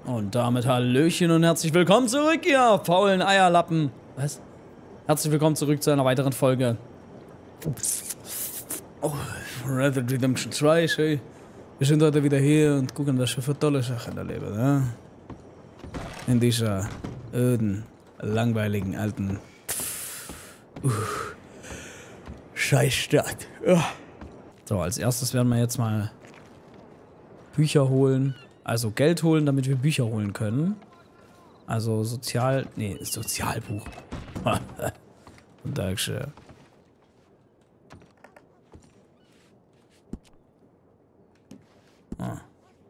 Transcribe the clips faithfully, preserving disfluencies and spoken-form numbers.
Und damit Hallöchen und herzlich willkommen zurück, ihr faulen Eierlappen. Was? Herzlich willkommen zurück zu einer weiteren Folge. Oh, Red Dead Redemption zwei, schön. Wir sind heute wieder hier und gucken, was wir für tolle Sachen erleben, ja? In dieser öden, langweiligen, alten uh, Scheißstadt. Ja. So, als erstes werden wir jetzt mal Bücher holen. Also Geld holen, damit wir Bücher holen können. Also Sozial... Nee, Sozialbuch. Dankeschön. Ah.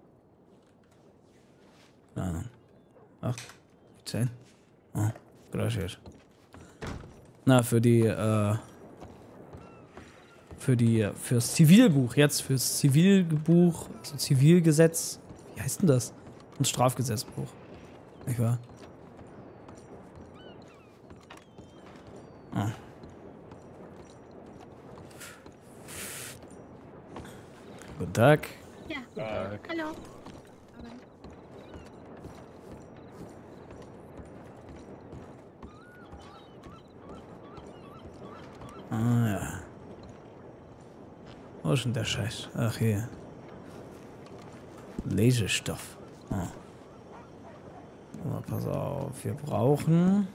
Keine Ahnung. Acht, zehn. Ah, gracias. Na, für die, äh... Für die... Fürs Zivilbuch. Jetzt fürs Zivilbuch. Also Zivilgesetz. Wie heißt denn das? Ein Strafgesetzbuch. Nicht wahr? Ah. Guten Tag. Ja. Guten Tag. Hallo. Ah ja. Wo ist denn der Scheiß? Ach hier. Lesestoff. Ah. Aber pass auf, wir brauchen...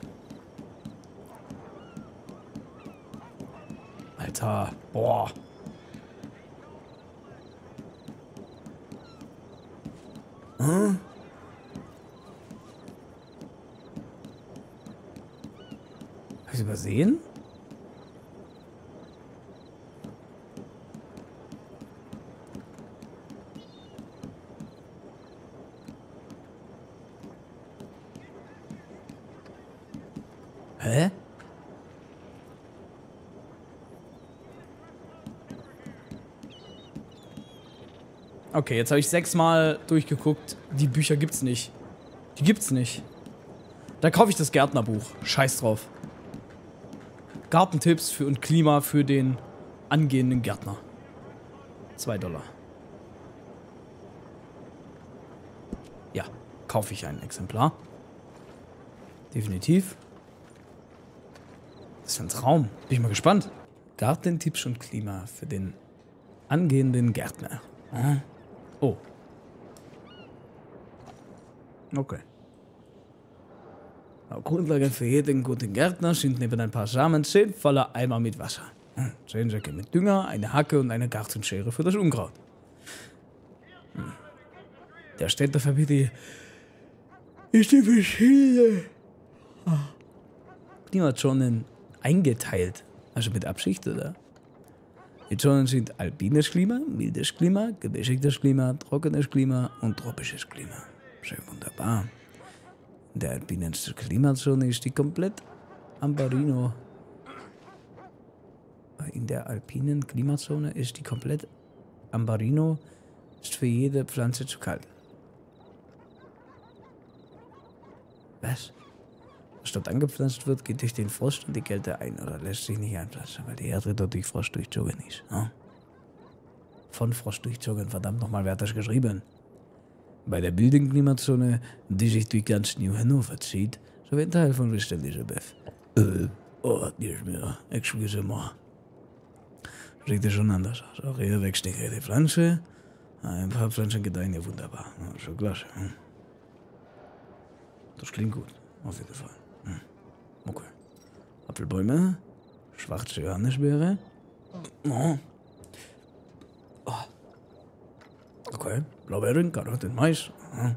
Alter, boah. Hm? Hab ich's übersehen? Hä? Okay, jetzt habe ich sechsmal durchgeguckt. Die Bücher gibt's nicht. Die gibt's nicht. Da kaufe ich das Gärtnerbuch. Scheiß drauf. Gartentipps für und Klima für den angehenden Gärtner. Zwei Dollar. Ja, kaufe ich ein Exemplar. Definitiv. Das ist ein Traum. Bin ich mal gespannt. Gartentipps und Klima für den angehenden Gärtner. Hm? Oh. Okay. Eine Grundlage für jeden guten Gärtner sind neben ein paar Samen zehn voller Eimer mit Wasser. Hm. Zehn Säcke mit Dünger, eine Hacke und eine Gartenschere für das Unkraut. Hm. Der Städteverbiete ist in verschiedene Klimazonen eingeteilt. Also mit Absicht, oder? Die Zonen sind alpines Klima, mildes Klima, gemäßigtes Klima, trockenes Klima und tropisches Klima. Sehr wunderbar. In der alpinen Klimazone ist die komplett Ambarino. In der alpinen Klimazone ist die komplett Ambarino ist für jede Pflanze zu kalt. Was? Was dort angepflanzt wird, geht durch den Frost und die Kälte ein oder lässt sich nicht einpflanzen, weil die Erde dort durch Frost durchzogen ist. Ja? Von Frost durchzogen, verdammt nochmal, wer hat das geschrieben? Bei der milden Klimazone, die sich durch ganz New Hannover zieht, sowie ein Teil von West Elizabeth. Äh, oh, nicht mehr. Excuse-moi. Sieht ja schon anders aus. Auch hier wächst nicht jede Pflanze. Ein paar Pflanzen gedeihen ja wunderbar. Ja, schon klasse. Hm? Das klingt gut, auf jeden Fall. Hm. Okay. Apfelbäume, schwarze Johannisbeere. Oh. Oh. Okay. Blaubeeren, Karotten, Mais. Oh.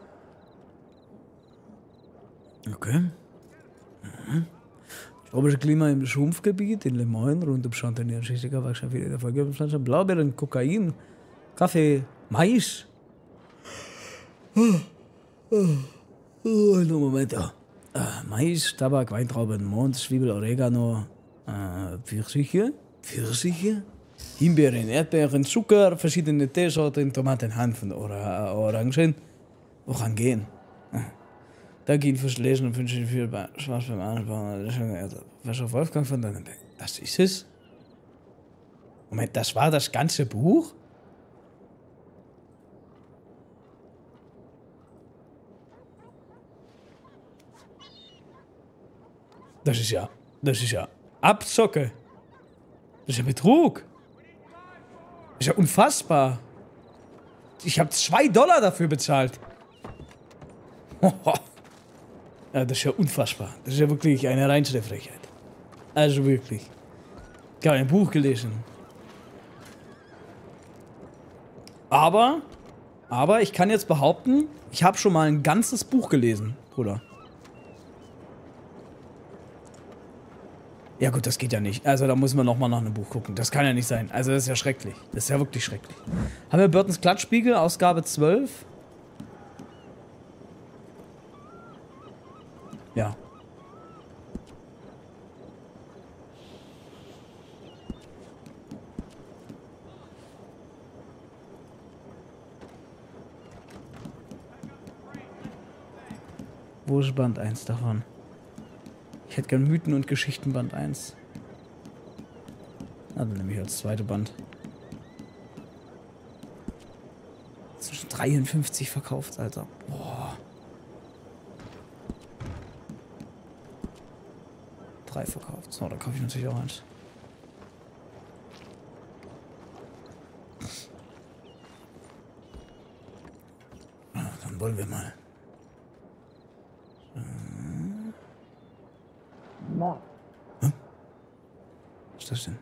Okay. Mhm. Tropische Klima im Schrumpfgebiet in Le Moyne, rund um Chantenay und Jessica wachsen viele der Folgepflanzen. Blaubeeren, Kokain, Kaffee, Mais. Oh. Oh. Oh, no Momento. Äh, Mais, Tabak, Weintrauben, Mond, Zwiebel, Oregano, äh, Pfirsiche, Pfirsiche, Himbeeren, Erdbeeren, Zucker, verschiedene Teesorten, Tomaten, Hanf und Ora Orangen. Orangen. Danke fürs Lesen und wünsche Ihnen viel Spaß beim Anbauen. Professor Wolfgang von Dannenberg. Das ist es? Moment, das war das ganze Buch? Das ist ja, das ist ja Abzocke. Das ist ja Betrug. Das ist ja unfassbar. Ich habe zwei Dollar dafür bezahlt. Ja, das ist ja unfassbar. Das ist ja wirklich eine reinste Frechheit. Also wirklich. Ich habe ein Buch gelesen. Aber, aber ich kann jetzt behaupten, ich habe schon mal ein ganzes Buch gelesen, Bruder. Ja gut, das geht ja nicht. Also da muss man nochmal nach einem Buch gucken. Das kann ja nicht sein. Also das ist ja schrecklich. Das ist ja wirklich schrecklich. Haben wir Burtons Klatschspiegel, Ausgabe zwölf? Ja. Wo ist Band eins davon? Ich hätte gern Mythen und Geschichten Band eins. Na, dann nehme ich als zweite Band. Das sind schon dreiundfünfzig verkauft, Alter. Boah. Drei verkauft. So, da kaufe ich natürlich auch eins. Ah, dann wollen wir mal. Na. Hm? Was ist das denn?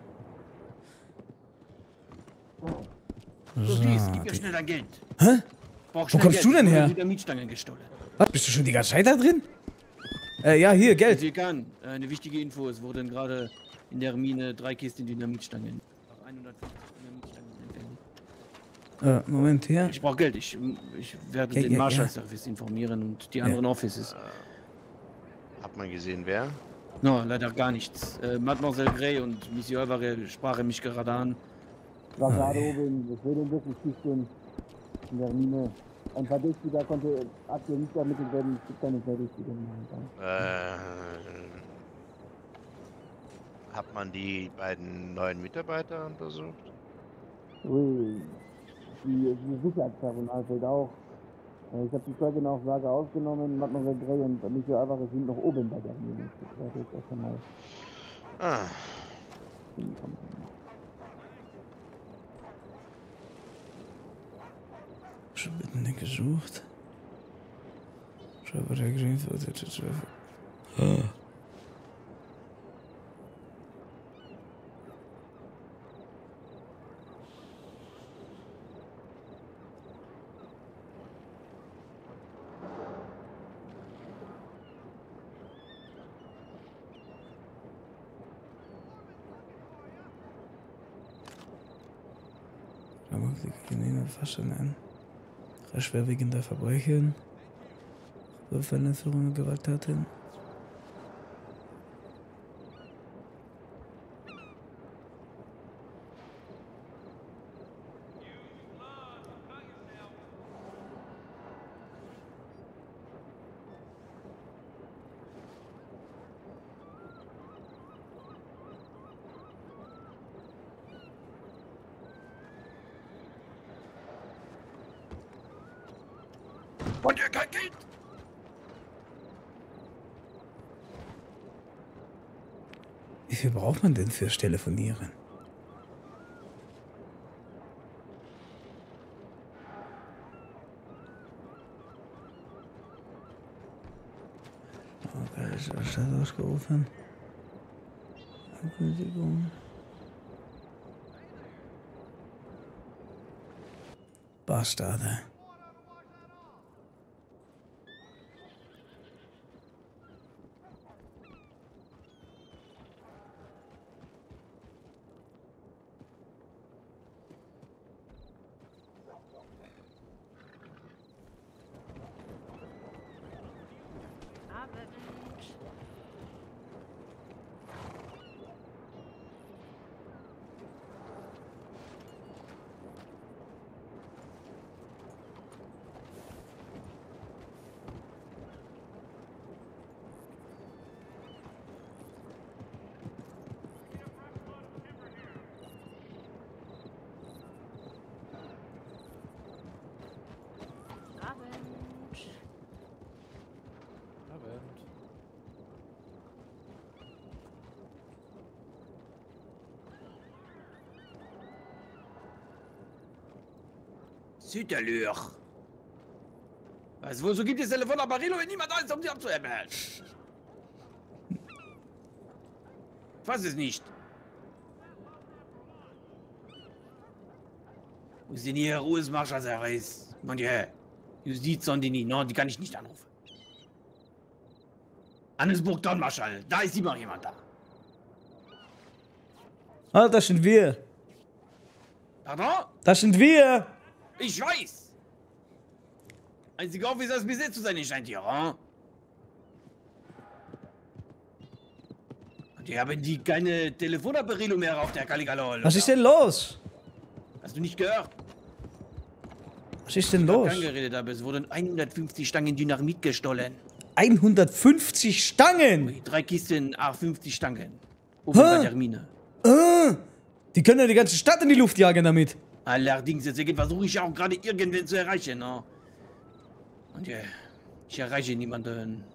So, dies, gib mir schnell dein Geld. Hä? Brauch Wo schnell kommst Geld. du denn Ich her? wurde Dynamitstangen gestohlen. Was, bist du schon die ganze Zeit da drin? Äh, ja, hier, Geld. Sie kann. Eine wichtige Info, es wurden gerade in der Mine drei Kisten Dynamitstangen. hundertfünfzig Dynamitstangen entwendet. Äh, Moment, hier. Ich brauche Geld. Ich, ich werde Ja, den ja, Marshall ja. Service informieren und die anderen Offices. Hat man gesehen, wer? No, leider gar nichts. Äh, Mademoiselle Gray und Monsieur Alvarez sprachen mich gerade an. Ich war gerade oben, das würde wirklich Kisten in der Mine. Ein Verdächtiger konnte aktuell nicht ermittelt werden, es gibt keine Verdächtigen. Äh, hat man die beiden neuen Mitarbeiter untersucht? Ui, die, die Sicherheitspersonal fällt auch. Äh, Ich habe die Zeugenaussage aufgenommen, Mademoiselle Gray und Monsieur Alvarez sind noch oben bei der Mine. Das ist jetzt erst einmal Ah, hingekommen. Schon mitten nicht gesucht. Schreiber der Greenfield. Ah. Genehme Faschen an. Schwerwiegender Verbrechen. Verletzungen und Gewalttaten. Und ihr kein Geld! Wie viel braucht man denn fürs Telefonieren? Okay, ist das ausgerufen? Ankündigung. Bastarde. Süderlür. Was, wozu gibt es Telefon nach Barillo, wenn niemand da ist, um sie abzuhämmern? Ich weiß es nicht. Wo ist denn hier U S-Marschall, Herr Reis? Mann, ja. Justiz und die, no, die kann ich nicht anrufen. Annesburg, Donmarschall, da ist immer jemand da. Ah, das sind wir. Pardon? Das sind wir. Ich weiß. Einziger Officer ist besetzt zu sein, scheint hier, hm? Die haben die keine Telefonabberilung mehr auf der Caligalo. Was ist denn los? Hast du nicht gehört? Was ist denn Ich hab los? kein geredet, aber es wurden hundertfünfzig Stangen Dynamit gestohlen. hundertfünfzig Stangen! Drei Kisten, ach, fünfzig Stangen. Oben bei der Mine. Ah, die können ja die ganze Stadt in die Luft jagen damit. Allerdings, deswegen versuche ich auch gerade irgendwen zu erreichen, ne? Und ja, ich erreiche niemanden.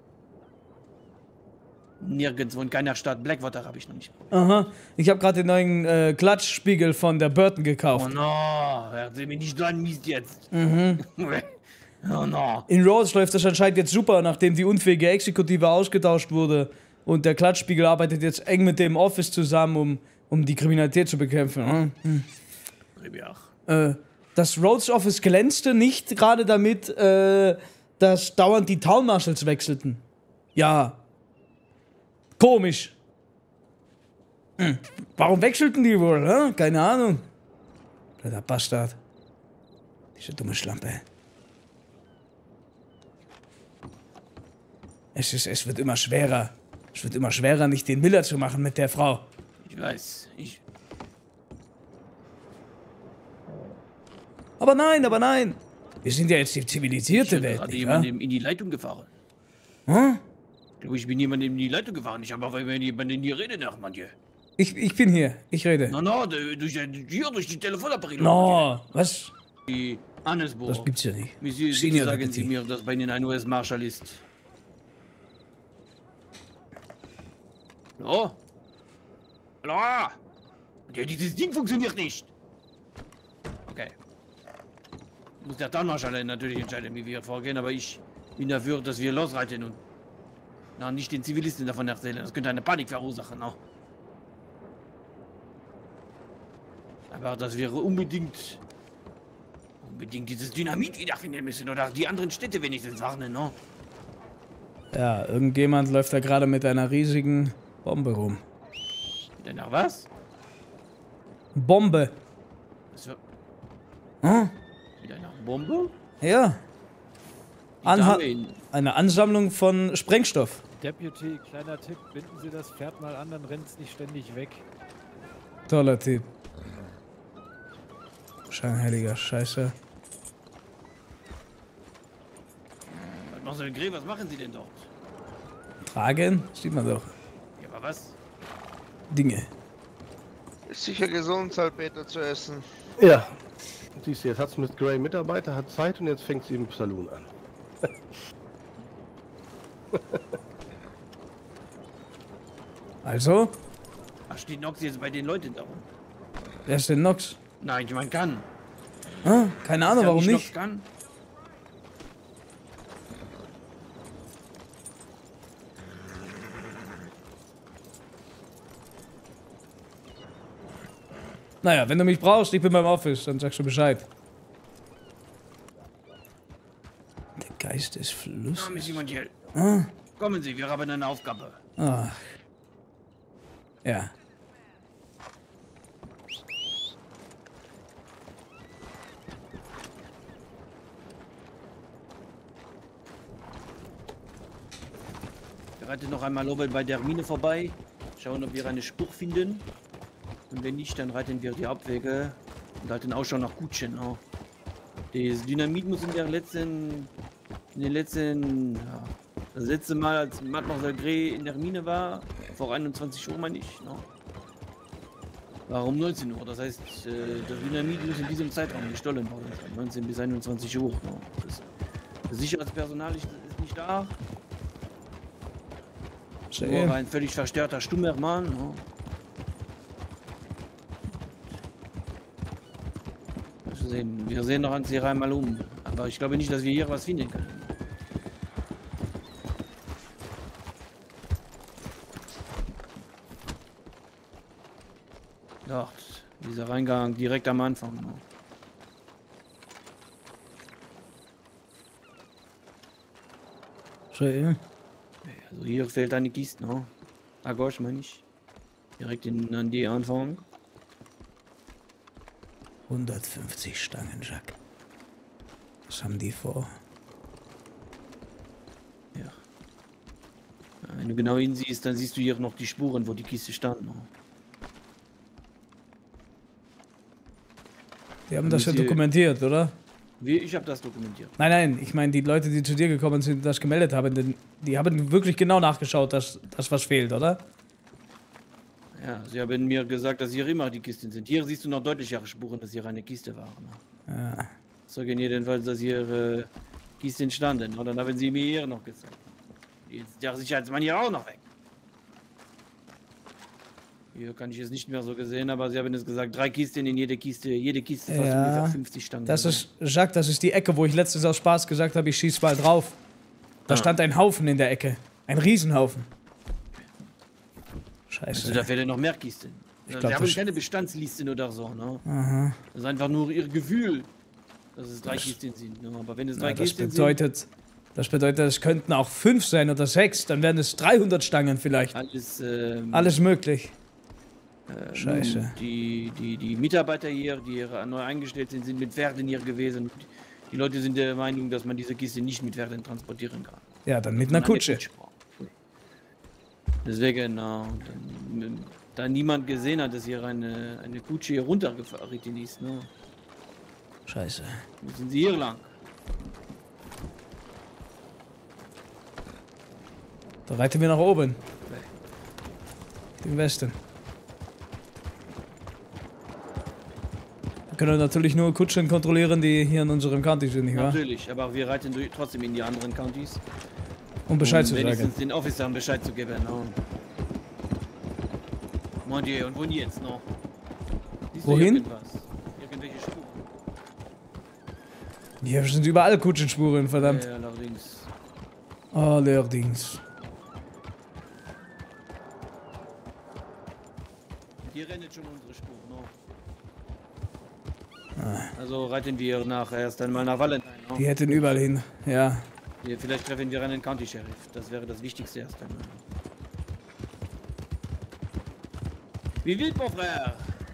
Nirgendwo in keiner Stadt. Blackwater habe ich noch nicht. Aha, ich habe gerade den neuen äh, Klatschspiegel von der Burton Oh gekauft. no, erzähl mir nicht so ein Mist jetzt. Mhm. Oh no. In Rhodes läuft das anscheinend jetzt super, nachdem die unfähige Exekutive ausgetauscht wurde. Und der Klatschspiegel arbeitet jetzt eng mit dem Office zusammen, um, um die Kriminalität zu bekämpfen. Hm? Äh, das Rhodes Office glänzte nicht gerade damit, äh, dass dauernd die Town Marshals wechselten. Ja. Komisch. Hm. Warum wechselten die wohl? Hä? Keine Ahnung. Der Bastard. Diese dumme Schlampe. Es, ist, es wird immer schwerer. Es wird immer schwerer, nicht den Miller zu machen mit der Frau. Ich weiß, ich... Aber nein, aber nein. Wir sind ja jetzt die zivilisierte Ich bin Welt, gerade nicht wahr? jemandem in die Leitung gefahren. Hm? Ich glaube, ich bin jemandem in die Leitung gefahren. Ich habe aber wenn jemand in die Rede nach, man hier. Ich, ich bin hier. Ich rede. No, no, durch, hier durch die Telefonapparat. No, was? Die Annesburg. Das gibt's ja nicht. Monsieur, bitte Senior sagen Sie Deputy. mir, dass bei Ihnen ein U S-Marschall ist. Hallo? Hallo? Ja, dieses Ding funktioniert nicht. Okay. Muss der Tarnmarschall natürlich entscheiden, wie wir vorgehen, aber ich bin dafür, dass wir losreiten und na, nicht den Zivilisten davon erzählen. Das könnte eine Panik verursachen. No? Aber das wäre unbedingt unbedingt dieses Dynamit wiederfinden müssen oder die anderen Städte wenigstens warnen. No? Ja, irgendjemand läuft da gerade mit einer riesigen Bombe rum. Denn nach was? Bombe. Was für, Hm? mit einer Bombe? Ja. Die Anha Dame in- eine Ansammlung von Sprengstoff. Deputy, kleiner Tipp, binden Sie das Pferd mal an, dann rennt es nicht ständig weg. Toller Typ. Scheinheiliger Scheiße. Was machen Sie denn, Gre? Was machen Sie denn dort? Tragen? Sieht man doch. Ja, aber was? Dinge. Ist sicher gesund, Salpeter zu essen. Ja. Siehst du, jetzt hat's mit Gray Mitarbeiter, hat Zeit und jetzt fängt sie im Saloon an. Also? Ach, steht Nox jetzt bei den Leuten darum? Wer ist denn Nox? Nein, ich meine kann. Ah, keine Ahnung, Ist ja warum Nox nicht. Kann? Naja, wenn du mich brauchst, ich bin beim Office, dann sagst du Bescheid. Der Geist des Ja, Flusses. Monsieur Montiel. Ah, Kommen Sie, wir haben eine Aufgabe. ach. Ja. Wir reiten noch einmal oben bei der Mine vorbei, schauen, ob wir eine Spur finden. Und wenn nicht, dann reiten wir die Hauptwege und halten Ausschau nach Kutschen. Oh. Das Dynamit muss in der letzten, in den letzten, ja, das letzte Mal, als Mademoiselle Grey in der Mine war, vor einundzwanzig Uhr meine ich, no? war um neunzehn Uhr. Das heißt, äh, das Dynamit muss in diesem Zeitraum gestohlen worden sein, neunzehn bis einundzwanzig Uhr. No? Das, das Sicherheitspersonal ist, ist nicht da. Nur ein völlig verstörter, stummer Mann. No? Das sehen. Wir sehen noch uns hier einmal um. Aber ich glaube nicht, dass wir hier was finden können. Doch, dieser Reingang direkt am Anfang. Ne? Schön. Also hier fehlt eine Kiste, ne? Ah, gosh, meine ich. Direkt in, an die Anfang. hundertfünfzig Stangen, Jacques. Was haben die vor? Ja. Wenn du genau hinsiehst, dann siehst du hier noch die Spuren, wo die Kiste stand. Ne? Die haben das ja die- dokumentiert, oder? Wie, ich habe das dokumentiert. Nein, nein, ich meine, die Leute, die zu dir gekommen sind und das gemeldet haben, denn die haben wirklich genau nachgeschaut, dass das was fehlt, oder? Ja, sie haben mir gesagt, dass hier immer die Kisten sind. Hier siehst du noch deutlichere Spuren, dass hier eine Kiste war. Ne? Ja. Sagen jedenfalls, dass hier äh, Kisten standen. Und dann haben sie mir hier noch gezeigt. Jetzt ist der Sicherheitsmann hier auch noch weg. Hier kann ich es nicht mehr so gesehen, aber sie haben es gesagt, drei Kisten in jede Kiste, jede Kiste fast Ja, ungefähr fünfzig Stangen. Das ist, Jacques, das ist die Ecke, wo ich letztens aus Spaß gesagt habe, ich schieß mal drauf. Da Ah. stand ein Haufen in der Ecke. Ein Riesenhaufen. Scheiße. Also da fehlen noch mehr Kisten. glaub, Sie haben das- keine Bestandslisten oder so, ne? Aha. Das ist einfach nur ihr Gefühl, dass es drei Kisten sind. Ne? Aber wenn es drei Ja, das Kisten bedeutet, das bedeutet, es könnten auch fünf sein oder sechs, dann wären es dreihundert Stangen vielleicht. sind, alles, ähm, Alles möglich. äh, Scheiße. nun, Die, die, die Mitarbeiter hier, die hier neu eingestellt sind, sind mit Pferden hier gewesen. Die Leute sind der Meinung, dass man diese Kiste nicht mit Pferden transportieren kann. Ja, dann mit einer Man eine Kutsche. braucht. Deswegen, na, dann, da niemand gesehen hat, dass hier eine, eine Kutsche hier runtergefahren ist, ne, Scheiße. müssen sie hier lang. Da reiten wir nach oben. Den Westen. Wir können natürlich nur Kutschen kontrollieren, die hier in unserem County sind, nicht wahr? Natürlich, aber wir reiten durch, trotzdem in die anderen Counties. Um Bescheid um zu wenigstens sagen. den Officern Bescheid zu geben. No. Mon Dieu, und wohin jetzt noch? Siehst du Wohin? irgendwas? Irgendwelche Spuren? Hier sind überall Kutschenspuren, verdammt. Ja, allerdings. Allerdings. Hier rennt schon unsere Spur, no. Also reiten wir nach erst einmal nach Valentine. No? Die hätten überall hin. Ja. Hier, vielleicht treffen wir einen County Sheriff. Das wäre das Wichtigste erst einmal. Wie wild, mon frère?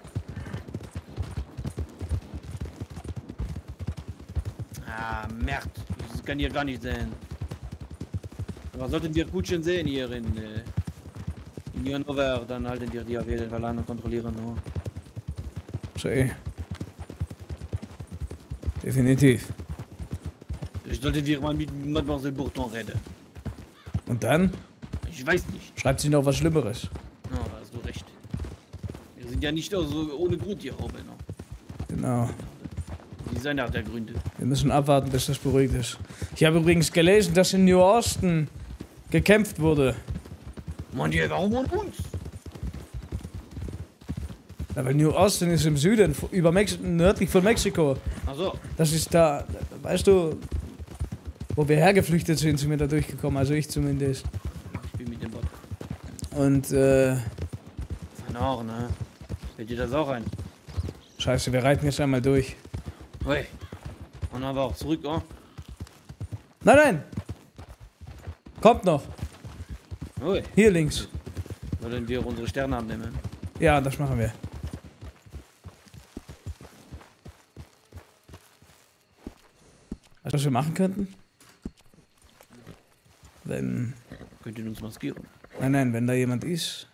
Ah, Merd. Das kann hier gar nicht sein. Aber sollten wir Kutschen sehen hier in, äh, in Hanover, dann halten wir die auf jeden Fall an und kontrollieren. No? Schön. Definitiv. Vielleicht sollten wir mal mit Mademoiselle Bourton reden. Und dann Ich weiß nicht. schreibt sie noch was Schlimmeres. Ja, da hast du recht. Wir sind ja nicht so ohne Grund hier oben. No? Genau. Die sind auch der Gründe. Wir müssen abwarten, bis das beruhigt ist. Ich habe übrigens gelesen, dass in New Austin gekämpft wurde. Mon Dieu, warum und uns? Ja, weil New Austin ist im Süden, über Mex nördlich von Mexiko. Achso, Das ist da, weißt du, wo wir hergeflüchtet sind, sind wir da durchgekommen. Also ich zumindest. ich bin mit dem Bot. Und, äh, Von auch, ne? Fällt dir das auch ein? scheiße, wir reiten jetzt einmal durch. Ui. Und dann aber auch zurück, oh? Nein, nein! Kommt noch. Ui. Hier links. Wollen wir unsere Sterne abnehmen? Ja, das machen wir. Weißt du, was wir machen könnten? Wenn... Könnt ihr uns maskieren? Nein, nein, wenn da jemand ist,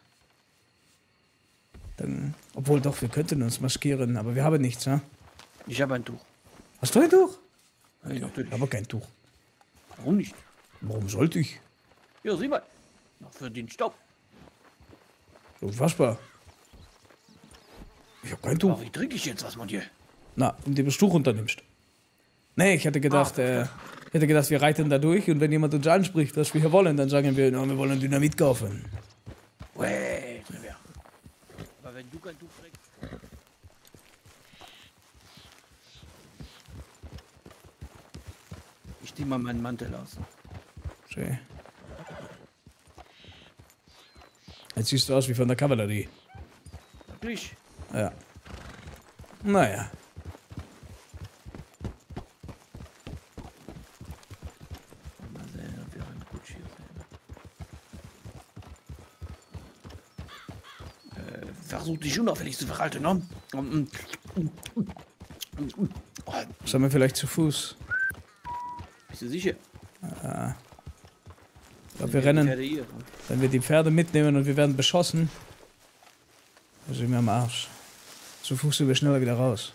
dann... Obwohl doch, wir könnten uns maskieren, aber wir haben nichts, ne? Ich habe ein Tuch. Hast du ein Tuch? Ja, natürlich. Aber kein Tuch. Warum nicht? Warum sollte ich? Ja, sieh mal. Noch für den Staub. Unfassbar. Ich habe kein Tuch. Aber wie trinke ich jetzt was, mon Dieu? Na, indem du das Tuch runternimmst. Nee, ich hätte gedacht, äh, ich hätte gedacht, wir reiten da durch und wenn jemand uns anspricht, was wir hier wollen, dann sagen wir, no, wir wollen Dynamit kaufen. Ouais, très bien. Aber wenn du kein Tuch trägst... zieh mal meinen Mantel aus. Schön. Jetzt siehst du aus wie von der Kavallerie. Wirklich? Ja. Naja. Mal sehen, ob wir einen Gucci sehen. Äh, versuch dich unauffällig zu verhalten, ne? Sollen wir vielleicht zu Fuß? Bist du sicher? Ich glaube, wir rennen, Pferde hier. wenn wir die Pferde mitnehmen und wir werden beschossen, dann sind wir am Arsch. Zu Fuß sind wir schneller wieder raus.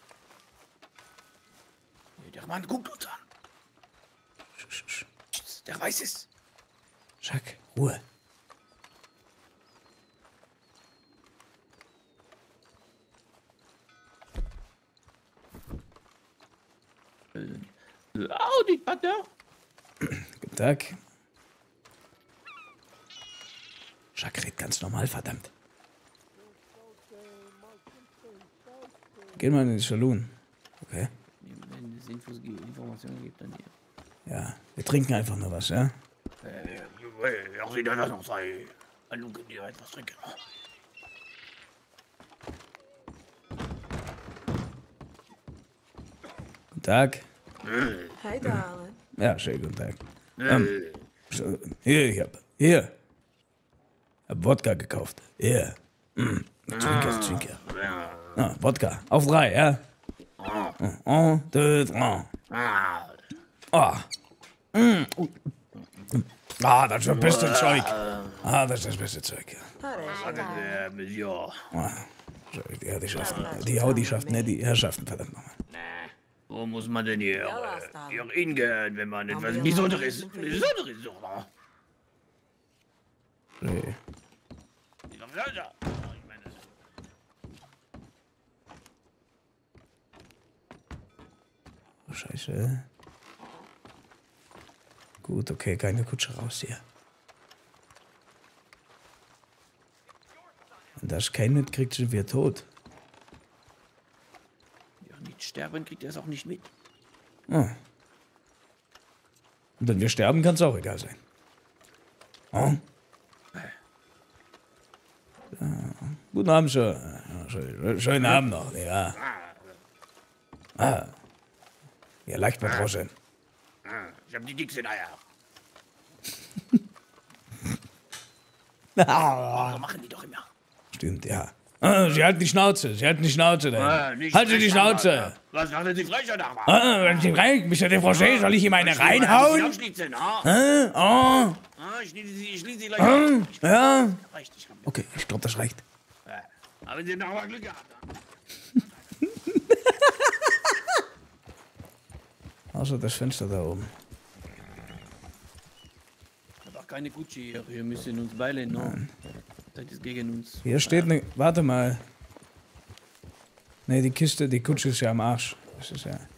Der Mann guckt uns an. Sch, sch, sch. Der weiß es. Jacques, Ruhe. Oh, die Pater. Guten Tag. Jacques redet ganz normal, verdammt. Gehen wir in den Saloon. Okay. Wenn es Infos gibt, Informationen gibt, dann hier. Ja, wir trinken einfach nur was, ja? Äh, auch wieder das noch sei. Hallo, könnt ihr etwas trinken? Guten Tag. Hi, darling. Ja, schönen guten Tag. Ähm, so, hier, ich hab, hier. Hab Wodka gekauft. Hier. Mm, Zwinker, Zwinker. Ah, Wodka. Auf drei, ja? Un, deux, trois. Ah. Mm. Ah, das ist das beste Zeug. Ah, das ist das beste Zeug, ja. Äh, Monsieur. Ah, so, die Herrschaften, die Haudieschaften, ne, die Herrschaften, verdammt nochmal. Wo muss man denn hier, äh, hier hingehen, wenn man etwas Besonderes, Besonderes sucht? Nee. Dieser Flöter. Ich meine, Oh, Scheiße. Gut, okay, keine Kutsche raus hier. Wenn das kein mitkriegt, sind wir tot. ja, nicht sterben kriegt er es auch nicht mit. Ah. Und wenn wir sterben, kann es auch egal sein. Oh. Ja. Guten Abend, Sir. Ja, schön, schönen Abend noch, ja. Ah. Ja, leicht verdroschen. Ich hab die dicksten Eier. Ah. So machen die doch immer. Stimmt, ja. Ah, Sie halten die Schnauze, Sie halten die Schnauze. Ah, Denn. nicht Halten Sie die frech, Alter. Schnauze. Was machen Sie frech, Alter? Ah, wenn Sie rein, Mister Defroché, soll ich ihm eine reinhauen? Abschnitzen, ah? Ah, oh, Ah, ich schließe sie, ich schließe sie gleich. ah, ja. Reicht, ich hab Okay, ich glaube, das reicht. ja. Aber Sie haben noch mal Glück gehabt. Also das Fenster da oben. Ich hab auch keine Gucci hier. Wir müssen uns beilen, ne? Das ist gegen uns. Hier steht eine. Warte mal. Ne, die Kiste, die Kutsche ist ja am Arsch. Das ist ja.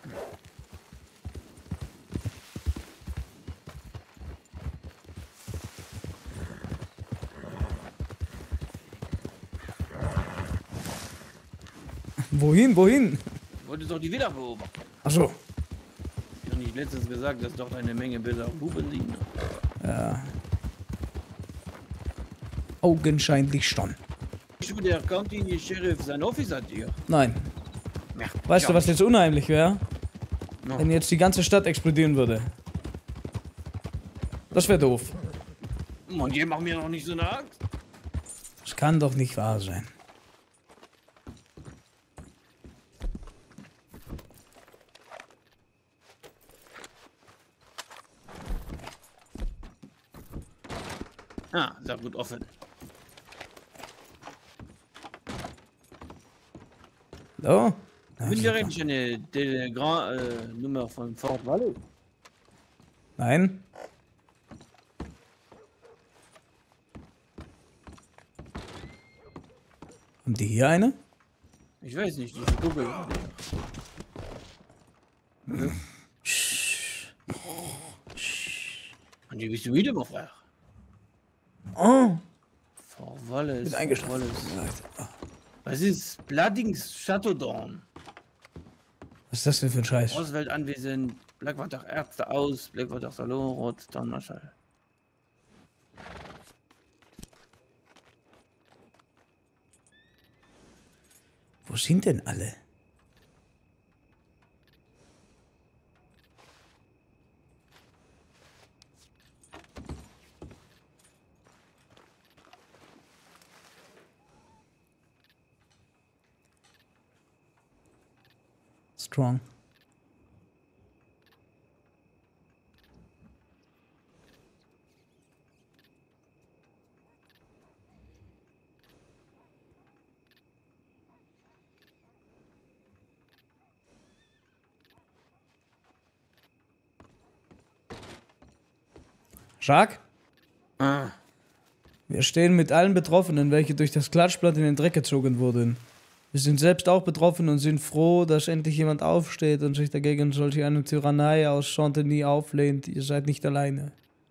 Wohin, wohin? Ich wollte doch die Villa beobachten. Ach so. Ich habe nicht letztens gesagt, dass dort eine Menge Bilder Buben liegen. Ja. Augenscheinlich schon. Ich bin der County Sheriff, sein Office hat hier. Nein. Ja, Weißt ja, du, was jetzt unheimlich wäre? No. Wenn jetzt die ganze Stadt explodieren würde. Das wäre doof. Und ihr macht mir noch nicht so eine Angst. Das kann doch nicht wahr sein. Ah, sehr gut offen. So? Ja, Bin super. ja eigentlich eine Telegram-Nummer von Fort Valley. Nein? Haben die hier eine? Ich weiß nicht, ich gucke gerade. Und die bist du wieder mal frei. Oh. Fort Wallace. Mit Fort eingeschlafen. Wallace. Was ist Bloodings Chateau Dawn? Was ist das denn für ein Scheiß? Oswald anwesend. Blackwater Ärzte aus, Blackwater Salonrot, dann Marschall. Wo sind denn alle? Strong. Jacques? Ah. Wir stehen mit allen Betroffenen, welche durch das Klatschblatt in den Dreck gezogen wurden. Wir sind selbst auch betroffen und sind froh, dass endlich jemand aufsteht und sich dagegen solch eine Tyrannei aus Chantilly auflehnt. Ihr seid nicht alleine.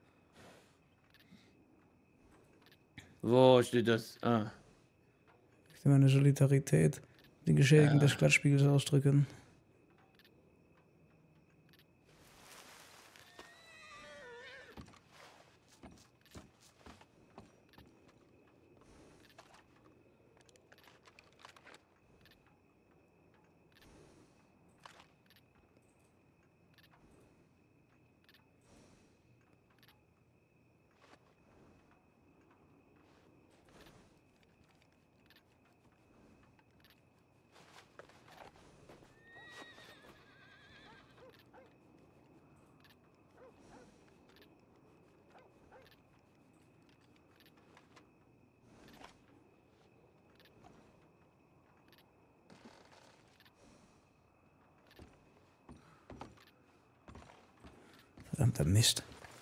Wo steht das? Ah. Ich möchte meine Solidarität den Geschädigten ja. des Klatschspiegels ausdrücken. Verdammter Mist.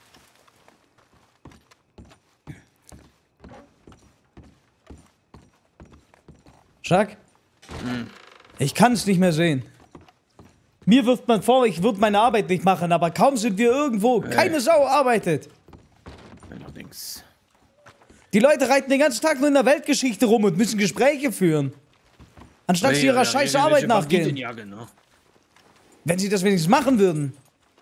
Jacques? Hm. Ich kann es nicht mehr sehen. Mir wirft man vor, ich würde meine Arbeit nicht machen, aber kaum sind wir irgendwo, äh. keine Sau arbeitet. Allerdings. Die Leute reiten den ganzen Tag nur in der Weltgeschichte rum und müssen Gespräche führen. Anstatt ja, sie ihrer ja, scheiß ja, Arbeit nachgehen. Ja, genau. Wenn sie das wenigstens machen würden.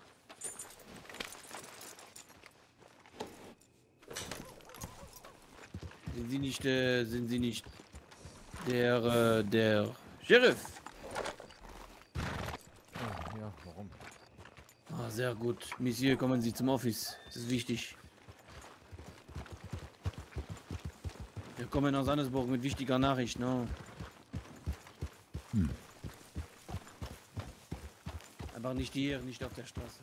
Sind Sie nicht, äh, sind Sie nicht der, äh, der Sheriff? Ah, ja, warum? Ah, sehr gut. Monsieur, kommen Sie zum Office. Das ist wichtig. Wir kommen aus Annesburg mit wichtiger Nachricht, ne? Hm. Aber nicht hier, nicht auf der Straße.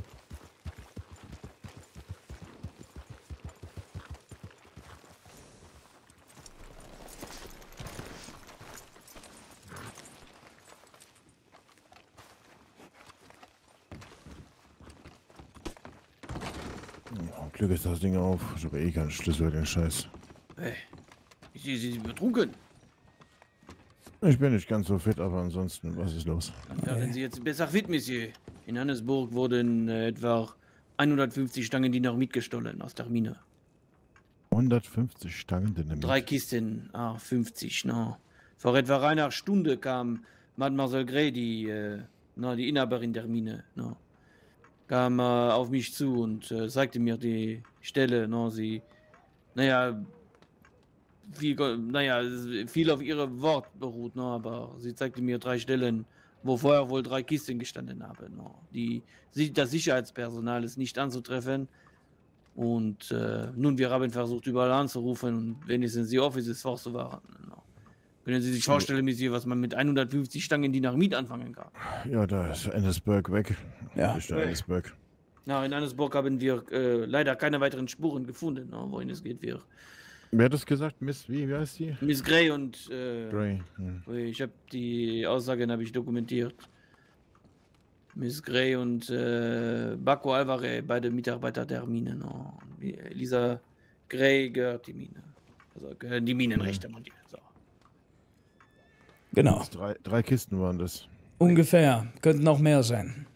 Glück ist das Ding auf. Ich habe eh keinen Schlüssel, den Scheiß. Hey, ich sehe Sie sind betrunken. Ich bin nicht ganz so fit, aber ansonsten, was ist los? Dann werden Sie jetzt besser fit, Monsieur. In Annesburg wurden äh, etwa hundertfünfzig Stangen Dynamit gestohlen aus der Mine. hundertfünfzig Stangen Dynamit? Drei Kisten, ah, fünfzig, no. Vor etwa einer Stunde kam Mademoiselle Gray, die, äh, no, die Inhaberin der Mine, no. kam äh, auf mich zu und äh, zeigte mir die Stelle, no, sie, naja, viel, naja, viel auf ihre Wort beruht, no, aber sie zeigte mir drei Stellen, wo vorher wohl drei Kisten gestanden haben, no. Die, das Sicherheitspersonal ist nicht anzutreffen und äh, nun, wir haben versucht, überall anzurufen und wenigstens die Offices vorzuwarnen, no. Können Sie sich vorstellen, Monsieur, was man mit hundertfünfzig Stangen Dynamit anfangen kann? Ja, da ist Annesburg weg. Ja. Ist Annesburg. Na, in Annesburg haben wir äh, leider keine weiteren Spuren gefunden, no, wohin es geht. Wir. Wer hat das gesagt? Miss, wie, wie heißt die? Miss Gray und äh, Gray. Hm. Ich habe die Aussagen habe ich dokumentiert. Miss Gray und äh, Baco Alvarez, beide Mitarbeiter der Mine. No. Lisa Gray gehört die Mine. Also gehören die Minenrechte, man die. So. Genau. Drei, drei Kisten waren das. Ungefähr. Könnten noch mehr sein.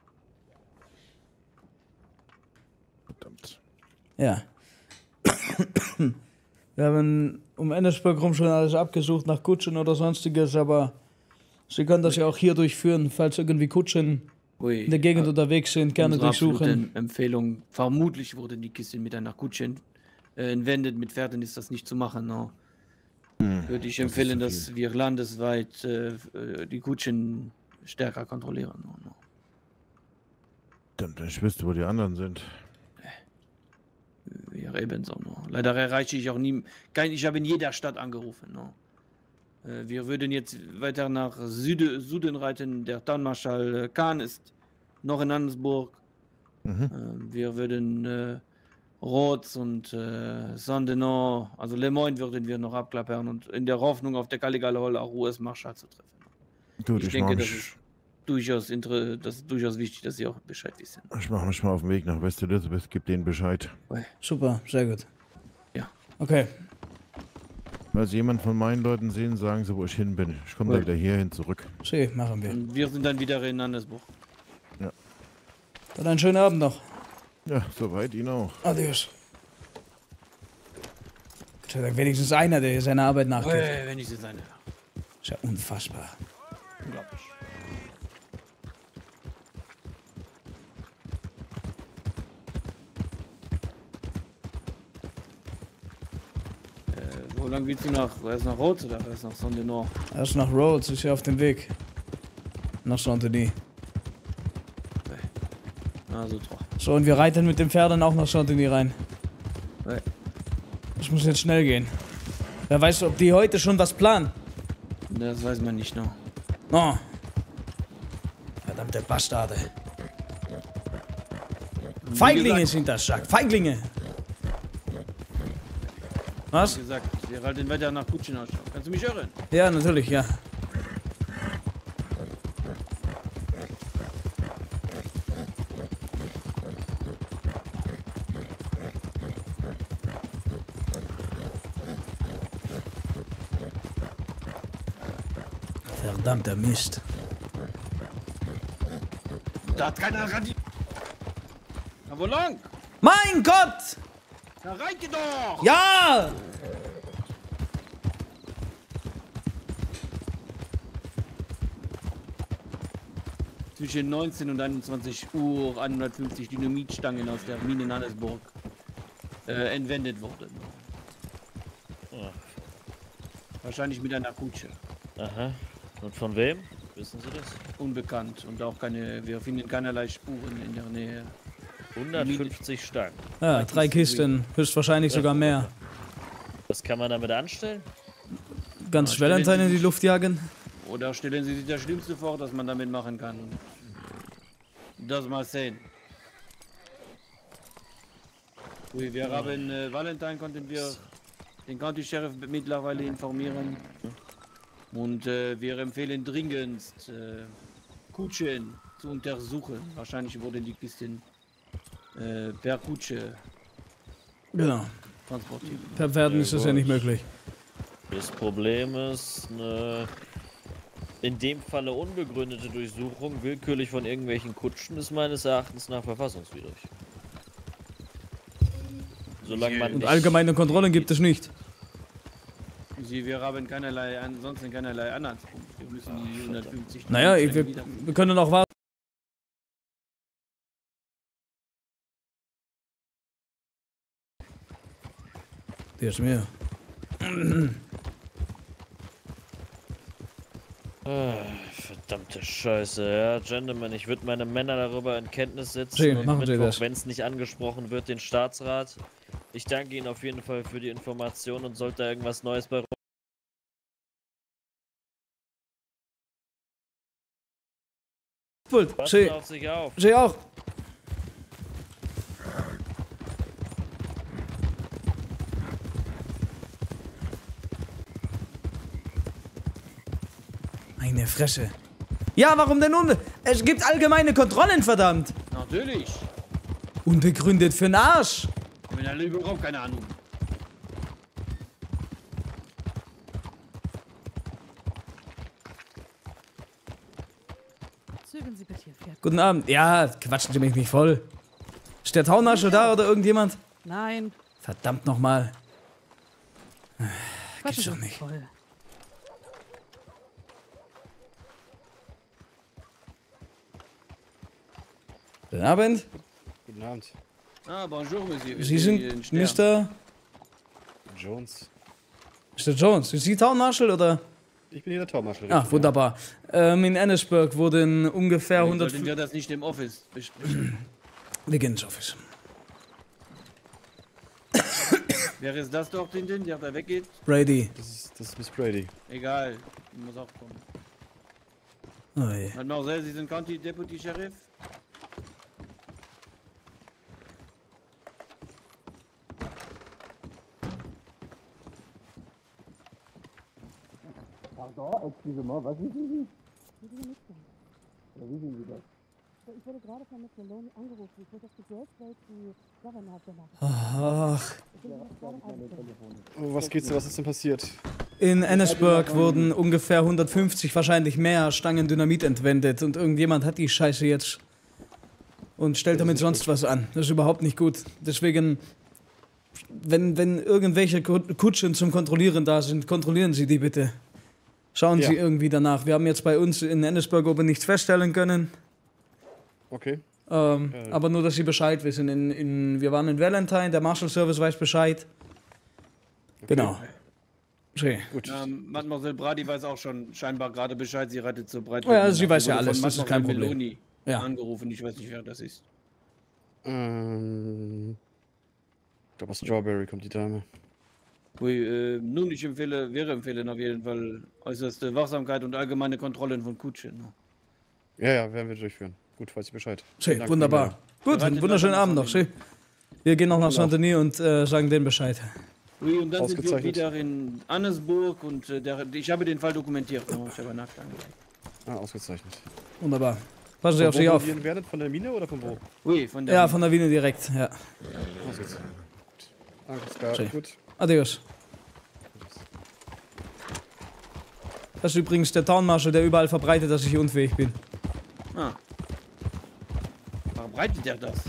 Verdammt. Ja. Wir haben um Annesburg rum schon alles abgesucht nach Kutschen oder sonstiges, aber Sie können das ja auch hier durchführen, falls irgendwie Kutschen Ui, in der Gegend äh, unterwegs sind, gerne unsere durchsuchen. absolute Empfehlung. Vermutlich wurden die Kisten mit einer Kutsche äh, entwendet. Mit Pferden ist das nicht zu machen. No. Hm, Würde ich das ist empfehlen, zu dass viel. wir landesweit äh, äh, die Kutschen stärker kontrollieren. No, no. Verdammt, ich wüsste, wo die anderen sind. Ja, ebenso. No. Leider erreiche ich auch nie. Kein, ich habe in jeder Stadt angerufen. No. Äh, wir würden jetzt weiter nach Süde, Süden reiten. Der Townmarschall äh, Kahn ist noch in Ansburg. Mhm. Äh, wir würden äh, Rhodes und äh, Saint-Denis, also Le Moyne würden wir noch abklappern und in der Hoffnung auf der Galligalle Hall auch U S-Marschall zu treffen. Gut, Ich ich, denke, mache das mich, ist durchaus inter das ist durchaus wichtig, dass Sie auch Bescheid wissen. ich mache mich mal auf den Weg nach West Elizabeth, gib denen Bescheid. Super, sehr gut. Ja. Okay. Falls Sie jemand von meinen Leuten sehen, sagen Sie, wo ich hin bin. Ich komme Ja. dann wieder hierhin zurück. See, machen wir. Und wir sind dann wieder in Landesbuch. Dann einen schönen Abend noch. Ja, soweit Ihnen auch. Adios. Gott sei Dank wenigstens einer, der seiner Arbeit nachgeht. Äh, wenn ich sie seine. Ist ja unfassbar. Unglaublich. Äh, wo lang willst du nach? Erst nach Rhodes oder erst nach Saint-Denis? Erst nach Rhodes, ist ja auf dem Weg. Nach Saint-Denis. Also doch. So, und wir reiten mit den Pferden auch nach Saint-Denis rein. Ja. Das muss jetzt schnell gehen. Wer weiß, ob die heute schon was planen. Das weiß man nicht noch. Oh. Verdammte Bastarde. Feiglinge sind das, Jacques. Feiglinge. Was? Wie gesagt, wir halten weiter nach Kutschen Ausschau. Kannst du mich hören? Ja, natürlich, ja. Verdammter Mist. Da hat keiner Radi. Na, wo lang? Mein Gott! Na, reite doch! Ja! Zwischen neunzehn und einundzwanzig Uhr hundertfünfzig Dynamitstangen aus der Mine in Hannesburg äh, entwendet wurden. Ja. Wahrscheinlich mit einer Kutsche. Aha. Und von wem? Wissen Sie das? Unbekannt und auch keine, wir finden keinerlei Spuren in der Nähe. hundertfünfzig Stangen. Ja, drei Kisten, höchstwahrscheinlich sogar mehr. Was kann man damit anstellen? Ganz Ja, Valentine stellen in Sie die sich- Luft jagen. Oder stellen Sie sich das Schlimmste vor, das man damit machen kann. Das mal sehen. Ui, wir haben äh, Valentine konnten wir den County Sheriff mittlerweile informieren. Und äh, wir empfehlen dringendst äh, Kutschen zu untersuchen. Wahrscheinlich wurden die Kisten äh, per Kutsche Genau. transportiert. Per Pferden ist das ja nicht gut. möglich. Das Problem ist, eine in dem Falle unbegründete Durchsuchung willkürlich von irgendwelchen Kutschen ist meines Erachtens nach verfassungswidrig. Solange man Und nicht allgemeine Kontrollen gibt es nicht. Sie, wir haben keinerlei, ansonsten keinerlei Anhaltspunkt. Wir müssen die hundertfünfzig. Naja, Stellen wir, wieder- wir können noch warten. Der ist mir. Ah, verdammte Scheiße, ja, Gentlemen, ich würde meine Männer darüber in Kenntnis setzen Schön, und machen Sie Mittwoch, das. wenn es nicht angesprochen wird, den Staatsrat. Ich danke Ihnen auf jeden Fall für die Information und sollte da irgendwas Neues bei Pult. Passen Sie, Sie auf sich auf. Sie auch. Meine Fresse. Ja, warum denn nun? Es gibt allgemeine Kontrollen, verdammt. Natürlich. Unbegründet für'n Arsch. Ich habe alle überhaupt keine Ahnung. Zügeln Sie bitte Ihr Pferd. Guten Abend. Ja, quatschen Sie mich nicht voll. Ist der Taunasche da oder irgendjemand? Nein, Verdammt nochmal. quatschen doch Sie nicht. voll. Guten Abend. Guten Abend. Ah, bonjour, Monsieur. Sie Ich sehe sind den Stern. Mister Jones. Mister Jones. Sind Sie Town Marshal oder? Ich bin hier der Tormarschall. Ah, wunderbar. Ähm, in Annisburg wurden ungefähr Warum hundert... sollten wir das nicht im Office besprechen? Wir gehen ins Office. Wer ist das dort hinten, der da weggeht? Brady. Das ist, das ist Miss Brady. Egal, die muss auch kommen. Oh je. Mademoiselle, Sie sind County Deputy Sheriff? Pardon, excusez-moi, was wissen Sie? Ja, wissen Sie das? Ich wurde gerade von Miss Maloney angerufen. Ich wurde auf die Grace die Governor hat gemacht. Ach. Oh, was geht's denn? Was ist denn passiert? In Annisburg wurden ungefähr hundertfünfzig, wahrscheinlich mehr, Stangen Dynamit entwendet und irgendjemand hat die Scheiße jetzt und stellt damit sonst was an. Das ist überhaupt nicht gut. Deswegen, wenn, wenn irgendwelche Kutschen zum Kontrollieren da sind, kontrollieren Sie die bitte. Schauen Ja. Sie irgendwie danach. Wir haben jetzt bei uns in Annisburg oben nichts feststellen können. Okay. Ähm, Äh. Aber nur, dass Sie Bescheid wissen. In, in, wir waren in Valentine, der Marshal Service weiß Bescheid. Genau. Okay. Gut. Ähm, Mademoiselle Brady weiß auch schon scheinbar gerade Bescheid, sie reitet zur Breite. Ja, also sie weiß ja alles, das ist kein Problem. Meloni Ja. angerufen, ich weiß nicht, wer das ist. Ähm. Ich glaube, aus Strawberry kommt die Dame. Ui, äh, nun, ich empfehle, wäre empfehlen auf jeden Fall äußerste Wachsamkeit und allgemeine Kontrollen von Kutschen. Ne? Ja, ja, werden wir durchführen. Gut, weiß ich Bescheid. Schön, Vielen Dank, wunderbar. Miller. Gut, Bereitet einen wunderschönen was Abend noch. von Schön. Wir gehen noch nach Genau. Saint-Denis und äh, sagen denen Bescheid. Ui, und dann sind wir Ausgezeichnet. wieder in Annesburg und äh, der, ich habe den Fall dokumentiert. Ne? Ich habe nachgegangen. Ah, ausgezeichnet. Wunderbar. Passen Sie Von auf wo sich auf. ihr werdet? Von der Mine oder von wo? Ui, von der Ja, von der Wiener direkt. Ja. Ausgezeichnet. Alles klar, Schön. gut. Adios. Das ist übrigens der Townmarshal, der überall verbreitet, dass ich unfähig bin. Ah. Verbreitet er das?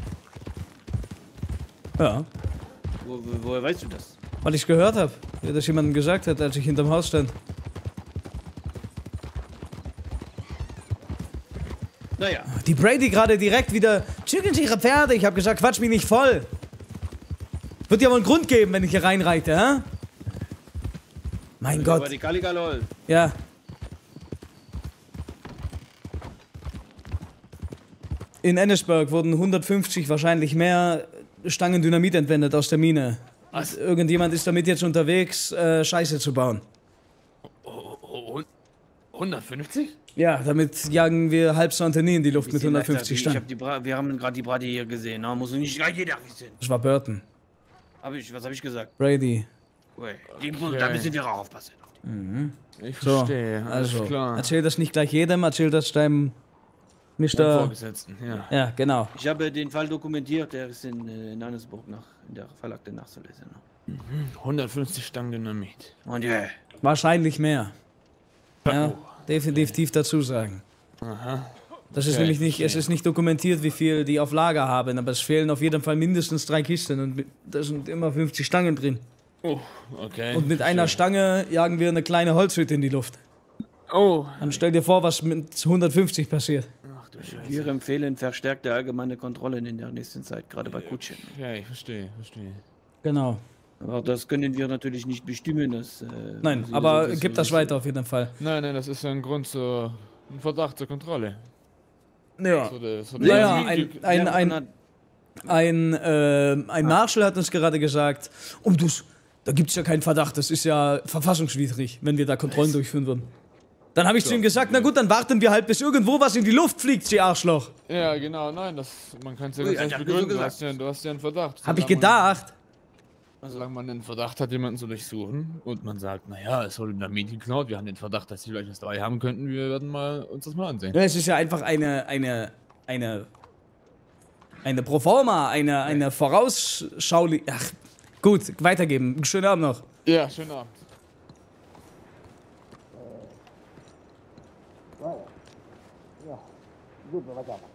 Ja, Wo, wo, woher weißt du das? weil ich es gehört habe, wie das jemandem gesagt hat, als ich hinterm Haus stand. Naja, Die Brady gerade direkt wieder, zügeln Sie Ihre Pferde. Ich habe gesagt, quatsch mich nicht voll. Wird ja wohl einen Grund geben, wenn ich hier reinreite, hä? Mein aber Gott. die Kaligalol. Ja. In Annisburg wurden hundertfünfzig, wahrscheinlich mehr, Stangen Dynamit entwendet aus der Mine. Was? Irgendjemand ist damit jetzt unterwegs, äh, Scheiße zu bauen. hundertfünfzig? Ja, damit jagen wir halb Saint-Denis in die Luft mit Bisschen leichter, hundertfünfzig Ich Stangen. hab die Bra wir haben gerade die Brady hier gesehen. Ne? Muss nicht gleich jeder wissen. Das war Burton. Hab ich, was habe ich gesagt? Brady. Ui, die, Da müssen wir auch aufpassen. Ich So, verstehe, alles also, klar. erzähl das nicht gleich jedem, erzähl das deinem Beim Mister Vorgesetzten, ja. Ja, genau. Ich habe den Fall dokumentiert, der ist in, äh, in Annesburg nach, in der Verlagte nachzulesen. Ne? hundertfünfzig Stangen Dynamit. Und ja, Wahrscheinlich mehr. Ja, definitiv dazu sagen. Aha. Das ist Okay, nämlich nicht, es verstehe. ist nicht dokumentiert, wie viel die auf Lager haben, aber es fehlen auf jeden Fall mindestens drei Kisten und mit- da sind immer fünfzig Stangen drin. Oh, okay. Und mit einer Stange jagen wir eine kleine Holzhütte in die Luft. Oh. Dann stell dir vor, was mit hundertfünfzig passiert. Ach du Scheiße. wir empfehlen verstärkte allgemeine Kontrollen in der nächsten Zeit, gerade bei Kutschen. Ja, ich verstehe, verstehe. Genau. Aber das können wir natürlich nicht bestimmen. Das, äh, Nein, Sie- aber das- gib das weiter auf jeden Fall. Nein, nein, das ist ein Grund zur... ein Verdacht zur Kontrolle. Ja. So der, so Ja, ja, Sie- ein, Sie- ein, Sie- ein, ein, äh, ein Marshal hat uns gerade gesagt, oh, du, da gibt es ja keinen Verdacht, das ist ja verfassungswidrig, wenn wir da Kontrollen durchführen würden. Dann habe ich zu ihm gesagt, na gut, dann warten wir halt, bis irgendwo was in die Luft fliegt, Sie Arschloch. Ja, genau, nein, das, man kann es ja Ui, ganz hat leicht er so begründen. Du gesagt. hast, ja, du hast ja einen Verdacht. Habe ich Solange gedacht. Man, solange man einen Verdacht hat, jemanden zu durchsuchen und man sagt, naja, es wurde Dynamit geklaut, wir haben den Verdacht, dass sie vielleicht was dabei haben könnten, wir werden mal uns das mal ansehen. Ja, es ist ja einfach eine, eine, eine, eine Proforma, eine, eine Vorausschau. Ach, gut, weitergeben. Schönen Abend noch. Ja, schönen Abend. Ja, gut, weiter.